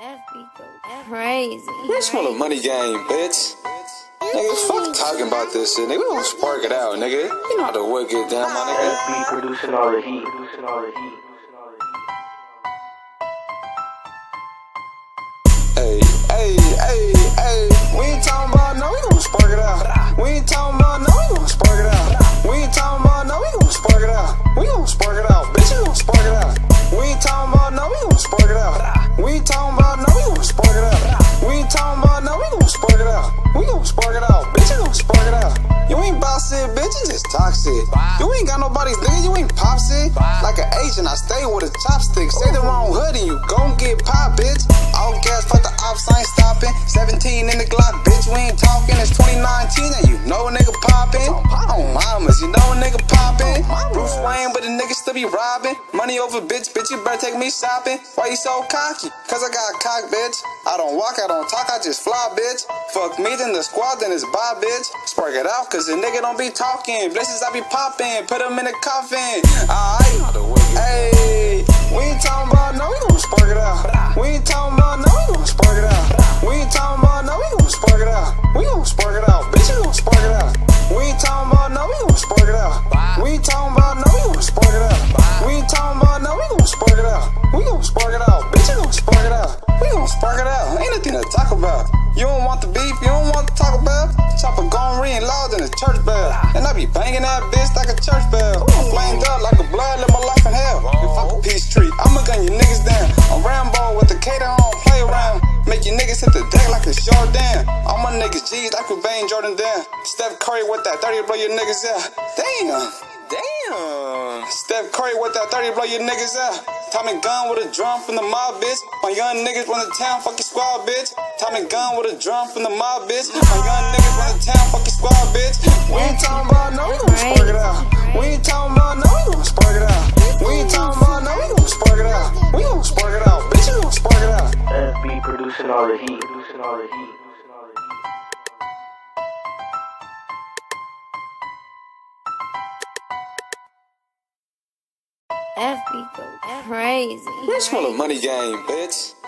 FB goes crazy. This one a money game, bitch. Nigga, fuck talking about this shit, nigga. We gon' spark it out, nigga. You know how the wood get down, my nigga. FB producing all the heat. Hey, we ain't talking about no, we gon' spark it out. We ain't talking about no, we gon' spark it out. We ain't talking about no, we gon' spark it out. We gon' spark it out, bitch, we gon' spark it out. We ain't talking about no, we gon' spark it out. We ain't talking about no, we gon' spark it out. We ain't talking about no, we gon' spark it out. We gon' spark it out, bitch, we gon' spark it out. You ain't boss shit, bitch, you just talk shit. You ain't got nobody's nigga, you ain't pop shit. Like an Asian, I stay with a chopstick. Say the wrong hood and you gon' get popped, bitch. All gas, fuck the ops, I ain't stopping. 17 in the Glock, bitch, we ain't talking. It's 2019 and you know a nigga poppin'. On mamas, you know a nigga poppin'. Bruce Wayne, but the nigga still be robbing. Money over bitch, you better take me shopping. Why you so cocky? Cause I got cock, bitch. I don't walk, I don't talk, I just fly, bitch. Fuck me, then the squad, then it's bye, bitch. Spark it out, cause the nigga don't be talking. Blessings I be poppin', put him in a coffin. Ayy, we ain't talking about no, we gon' spark it out. We ain't talking about no, we gon' spark it out. We ain't talking about no, we gon' spark it out. We gon' spark it out, bitch, we gon' spark it out. We ain't talking about no, we gon' spark it out. We ain't talking about no, we gon' spark it out. We ain't talking about no, we gon' spark it out. We gon' spark it out, bitch, we gon' spark it out. We gon' spark it out, ain't nothing to talk about. You don't want the beef, you don't want to talk about. Chopper gon' ring loud than a church bell. And I be banging that bitch like a church bell. I'm flamed up like a blood, live my life in hell. You fuck a peace tree, I'ma gun you niggas down. I'm Rambo with the K, I don't play around. Make you niggas hit the deck like a short down. All my niggas G's like Cobain, Jordan down. Steph Curry with that 30 blow your niggas out. Damn. Steph Curry with that 30 blow your niggas out. Tommy gun with a drum from the mob, bitch. My young niggas run the town, fuck your squad, bitch. Tommy gun with a drum from the mob, bitch. My young niggas run the town, fuck your squad, bitch. We ain't talking about no, we gon' spark it out. We ain't talking about no, we gon' spark it out. We ain't talking about no, we gon' spark it out. We gon' spark it out, bitch, we gon' spark it out. FB producing all the heat. FB goes crazy. This one a money game, bitch.